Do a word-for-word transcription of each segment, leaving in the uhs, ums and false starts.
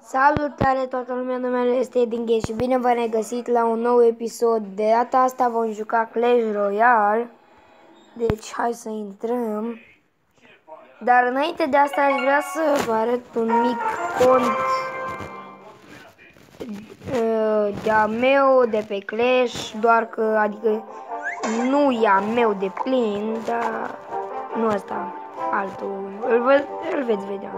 Salutare toată lumea, numele este Edinghe și bine v-am regăsit la un nou episod. De data asta vom juca Clash Royale. Deci hai să intrăm. Dar înainte de asta aș vrea să vă arăt un mic cont uh, de-a meu de pe Clash. Doar că, adică nu e a meu de plin, dar nu ăsta, altul. Îl, vă, îl veți vedea.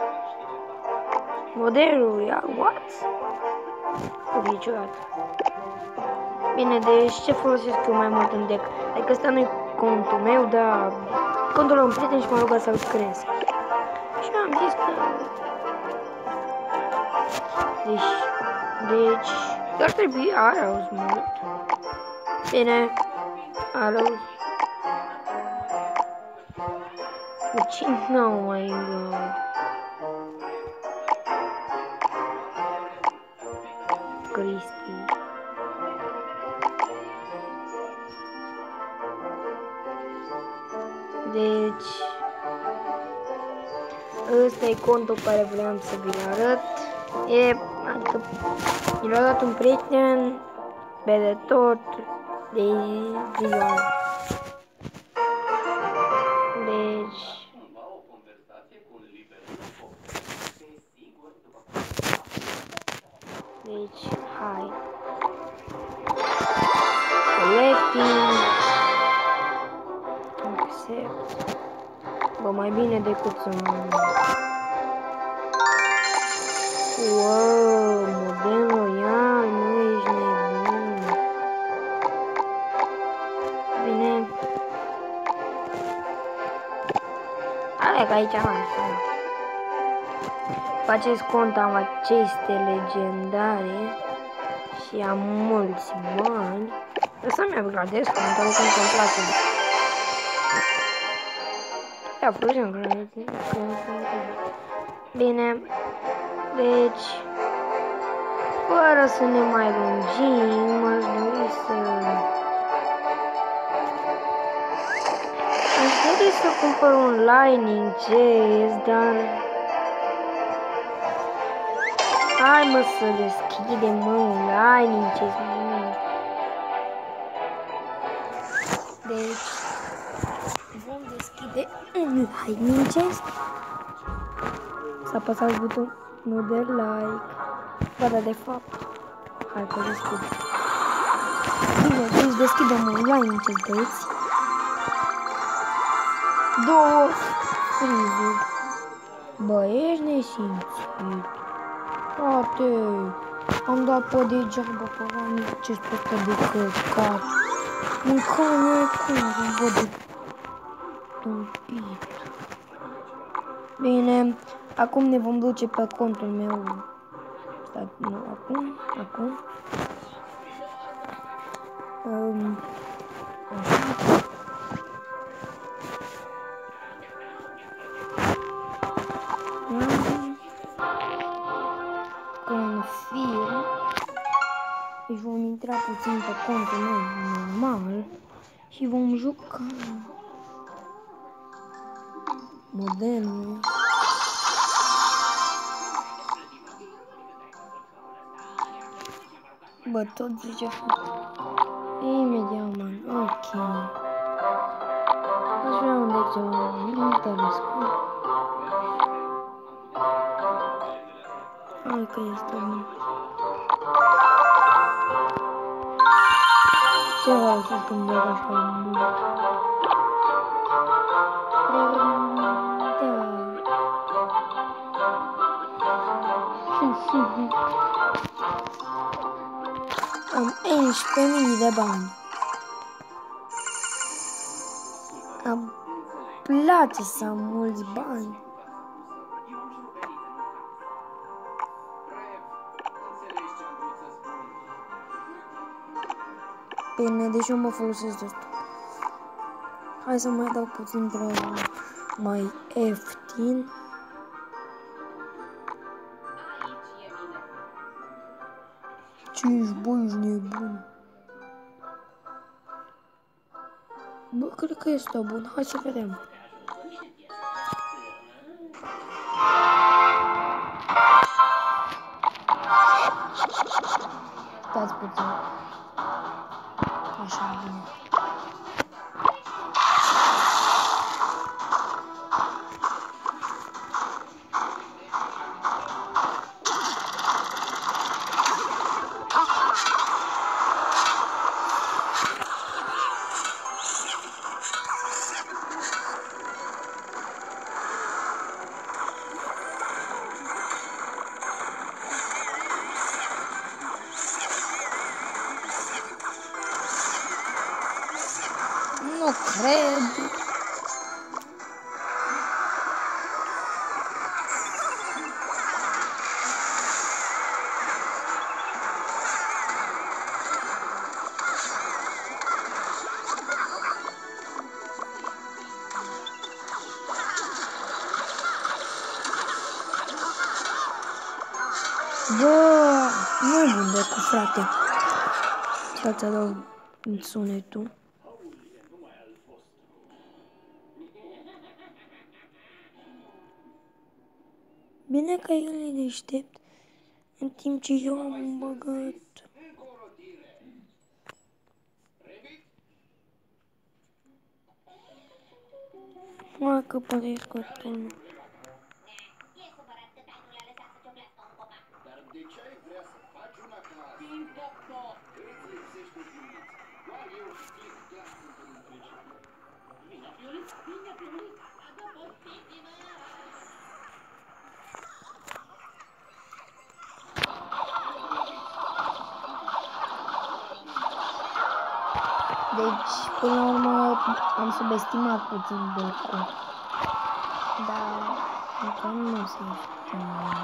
Modelul, ia, what? Nu niciodată. Bine, deci ce folosesc eu mai mult în deck? Adică ăsta nu-i contul meu, dar contul la un prieten și m-a rugat să-l cresc. Și am zis că... Deci, deci, ar trebui, are auzi mult. Bine, are auzi. Deci, nu mai... Cristi. Deci ăsta e contul care vreau să vi-l arăt. E, adică mi l-a dat un prieten pe de tot de ziua. Deci Deci, hai. Collecting. Accept. Bă, mai bine decât să nu... Wow, model royal, nu ești nebun. Bine. Hai că aici am asta. Pe acest cont am aceste legendare și am mulți bani. Să-mi upgradez contul când îmi place. Ia, fugim, bine, deci, fără să ne mai lungim, aș dori să... Aș dori să cumpăr un lightning chest, dar... Hai mă să deschidem, mă, un lightning chest, mă. Deci, vom deschide un lightning chest. Să apăsați butonul de like. Bă, dar de fapt, hai că deschid. Bine, atunci deschidem un lightning chest, băieți. Două frizuri. Bă, ești nesimțit. Frate, am dat pe degeaba pe lightning chest-ul ăsta de căcat. Mâncane acum, văd de tâmpit. Bine, acum ne vom duce pe contul meu. Stai, nu, acum, acum. Um, așa. Confirm. Deci vom intra puțin pe contul meu normal și vom juca modelul. Bă, tot zice imediat, man, ok. Aș vrea un de ceva, nu telescop. Hai că este bun. Ce vreau să scândec așa mult? Am unsprezece mii de bani. Îmi place să am mulți bani. Bine, deci eu mă folosesc de asta. Hai să mai dau puțin dragul mai ieftin. Ce ești, bă, ești nebun. Bă, cred că este bun. Hai să vedem. Stați puțin. Așa, bine. Nu cred. Bă, nu bun de cu frate. Să-ți adaug sunetul. Bine că el e deștept, în timp ce eu am băgat. Hai că poate scot unul. Deci, până la urmă, am subestimat puțin becul. Dar, încă nu se știu.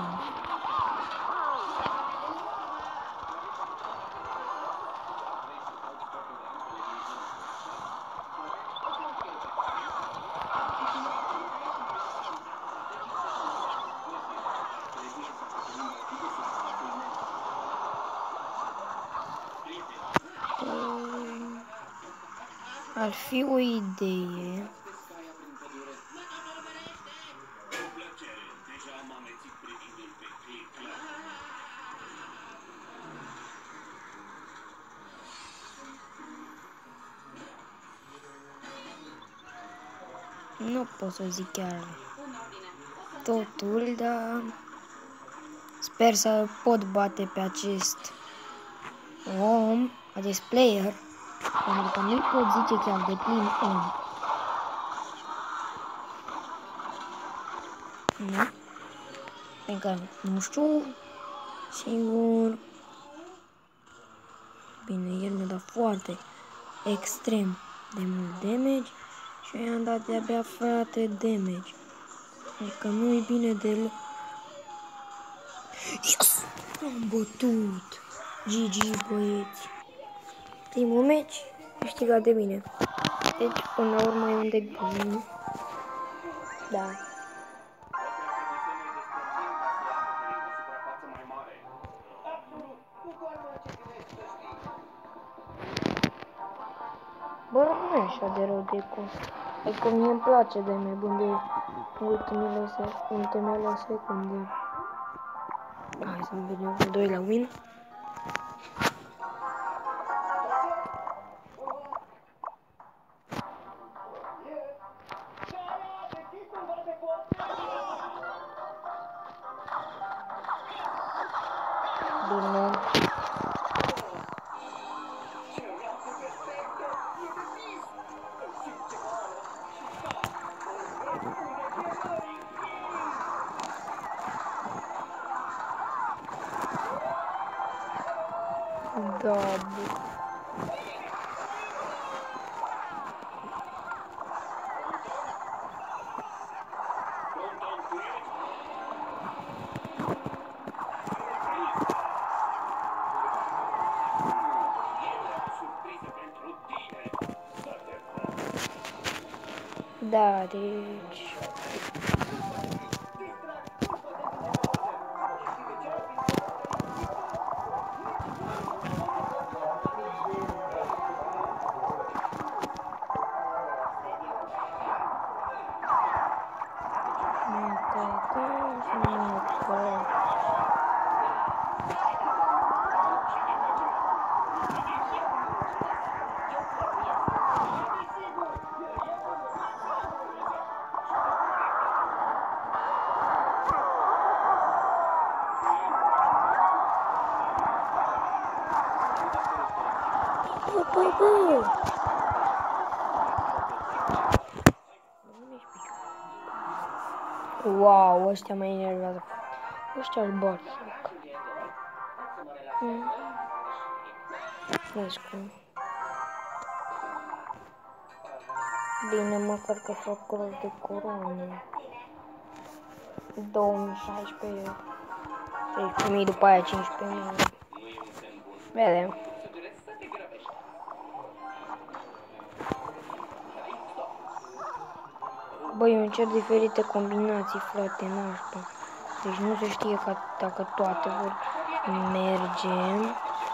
Ar fi o idee. Nu pot să zic chiar totul, dar sper să pot bate pe acest om, acest player, pentru că nu-i pot zice chiar de plin om. Nu? Pentru că nu știu singur. Bine, el mi-a dat foarte extrem de mult damage și eu i-am dat de-abia frate damage. Adică nu-i bine deloc. Yes! Am bătut! G G, băieți! Primul meci câștigat de mine. Deci, până la urmă, e un deck bun. Da. Bă, nu e așa de rău deck-ul. Adică mie îmi place de mai bun de ultimele, ultimele secunde. Hai să vedem al doilea win. Bine. Da, bă. Da, deci... bă, bă! Wow, ăștia mă enervează. Ăștia albați. Mm. Vezi cum. Bine, măcar că fac rost de coroane. două mii șaisprezece. treisprezece mii, după aia cincisprezece mii. Vedem. Băi, eu încerc diferite combinații, frate, nașpa. Deci nu se știe că dacă toate vor merge.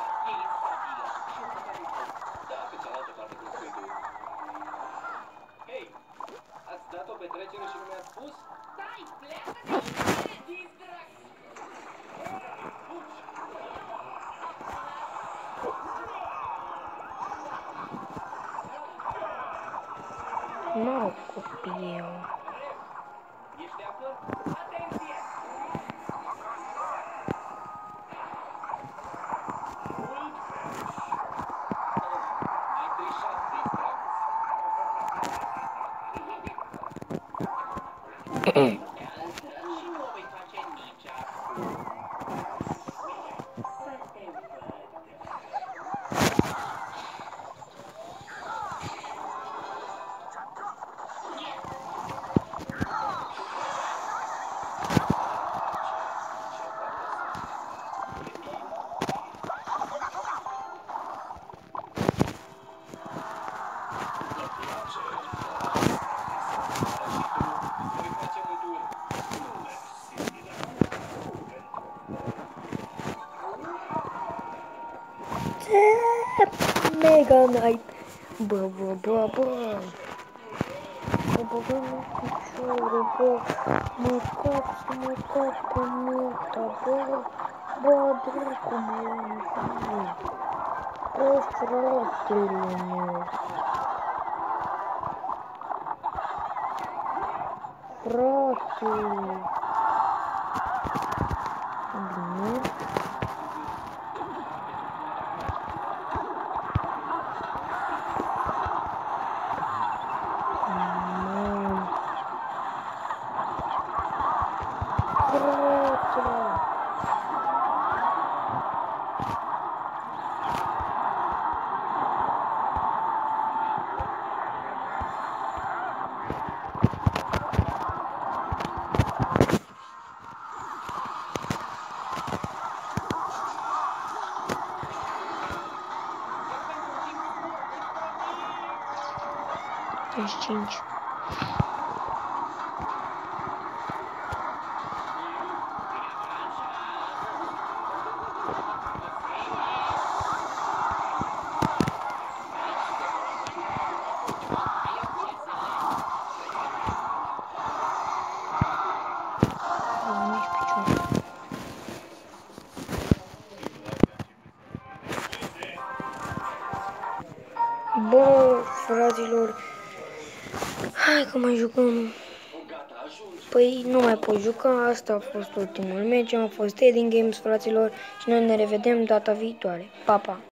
N-au copii eu. Mega Knight. Bă, bă, bă, bă. Bă, bă, bă, nu piciorul, bă. Mă cac să mă cac pe multa, bă. Bă, dracu, bă. Bă, fratele meu. Frate. Bine. treizeci și cinci. Bă, fraților, hai că mai jucăm. Păi nu mai pot juca, asta a fost ultimul meci, am fost Heading Games, fraților, și noi ne revedem data viitoare. Pa, pa!